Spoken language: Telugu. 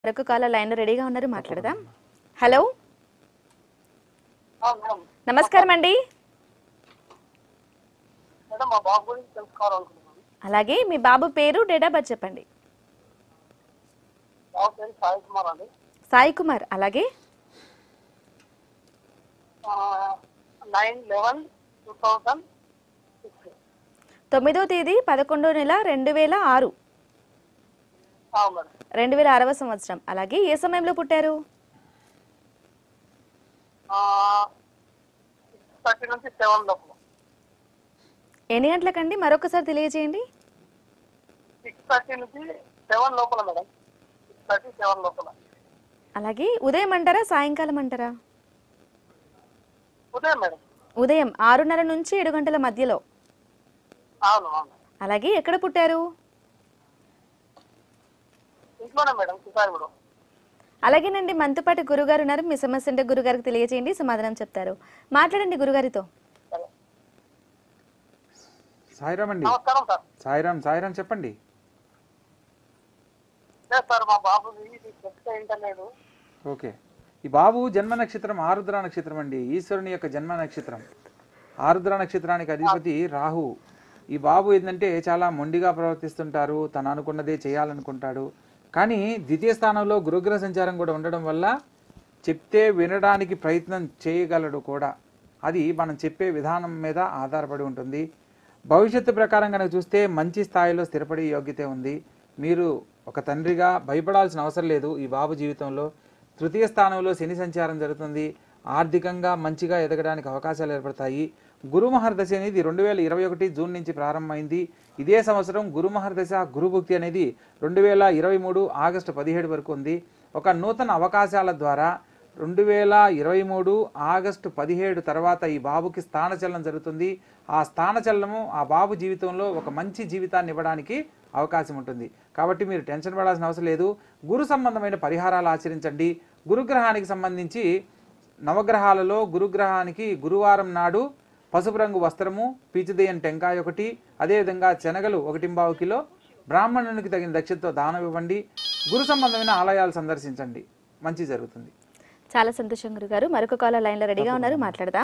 మరొక కాలర్ లైన్ లో రెడీగా ఉన్నారు, మాట్లాడదాం. హలో, నమస్కారం అండి. అలాగే మీ బాబు పేరు, డేట్ ఆఫ్ బర్త్ చెప్పండి. సాయి కుమార్. అలాగే 9వ తేదీ 11వ నెల 2006, 2006వ సంవత్సరం. అలాగే ఏ సమయంలో పుట్టారు? 6:30 నుంచి 7 లోపల. ఎన్ని గంటలకండి మరొకసారి తెలియజేయండి. 6:30 నుంచి 7 లోపల మేడం. 6:30, 7 లోపల. అలాగే ఉదయం అంటారా, సాయంకాలం అంటారా? ఉదయం మేడం. ఉదయం 6:30 నుంచి 7 గంటల మధ్యలో. అవును అవును. అలాగే ఎక్కడ పుట్టారు? ఇంట్లోనే మేడం, శికారిగూడ. అలాగేనండి, మనతోపాటు గురుగారు ఉన్నారు. మీ సమస్య అంటే గురుగారికి తెలియజేయండి, సమాధానం చెప్తారు. మాట్లాడండి గురుగారితో. సాయిరామ్ అండి. నమస్కారం సార్. సాయిరామ్ చెప్పండి. లేదు సార్, మా బాబుది ఇది చెప్తే ఇంటలేదు. ఓకే, ఈ బాబు జన్మ నక్షత్రం ఆరుద్ర నక్షత్రం అండి. ఈశ్వరుని యొక్క జన్మ నక్షత్రం. ఆరుద్ర నక్షత్రానికి అధిపతి రాహు. ఈ బాబు ఏంటంటే చాలా మొండిగా ప్రవర్తిస్తుంటారు, తను అనుకున్నదే చేయాలనుకుంటాడు. కానీ ద్వితీయ స్థానంలో గురుగ్రహ సంచారం కూడా ఉండడం వల్ల చెప్తే వినడానికి ప్రయత్నం చేయగలడు కూడా. అది మనం చెప్పే విధానం మీద ఆధారపడి ఉంటుంది. భవిష్యత్తు ప్రకారం కనుక చూస్తే మంచి స్థాయిలో స్థిరపడే యోగ్యత ఉంది. మీరు ఒక తండ్రిగా భయపడాల్సిన అవసరం లేదు. ఈ బాబు జీవితంలో తృతీయ స్థానంలో శని సంచారం జరుగుతుంది. ఆర్థికంగా మంచిగా ఎదగడానికి అవకాశాలు ఏర్పడతాయి. గురుమహర్దశ అనేది 2021 జూన్ నుంచి ప్రారంభమైంది. ఇదే సంవత్సరం గురుమహర్దశ గురుభుక్తి అనేది 2023 ఆగస్టు 17 వరకు ఉంది. ఒక నూతన అవకాశాల ద్వారా 2023 ఆగస్టు 17 తర్వాత ఈ బాబుకి స్థానచలనం జరుగుతుంది. ఆ స్థానచలనము ఆ బాబు జీవితంలో ఒక మంచి జీవితాన్ని ఇవ్వడానికి అవకాశం ఉంటుంది. కాబట్టి మీరు టెన్షన్ పడాల్సిన అవసరం లేదు. గురు సంబంధమైన పరిహారాలు ఆచరించండి. గురుగ్రహానికి సంబంధించి నవగ్రహాలలో గురుగ్రహానికి గురువారం నాడు పసుపు రంగు వస్త్రము, పీచుదేయం టెంకాయ 1, అదేవిధంగా శనగలు 1.25 కిలో బ్రాహ్మణునికి తగిన దక్షిణతో దానం ఇవ్వండి. గురు సంబంధమైన ఆలయాలు సందర్శించండి, మంచి జరుగుతుంది. చాలా సంతోషం గురుగారు. మరొక కాలర్ లైన్ లో రెడీగా ఉన్నారు, మాట్లాడదాం.